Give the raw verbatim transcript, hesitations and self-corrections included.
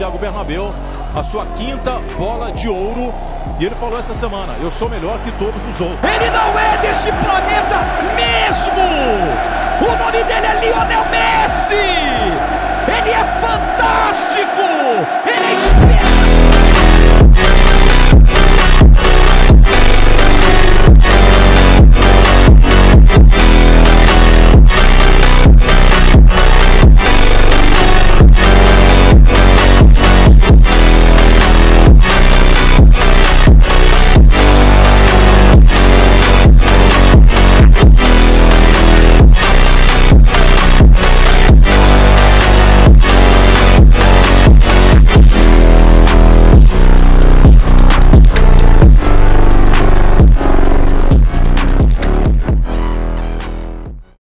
Santiago Bernabéu a sua quinta bola de ouro. E ele falou essa semana: eu sou melhor que todos os outros. Ele não é desse planeta mesmo! O nome dele é Lionel Messi! Ele é fantástico!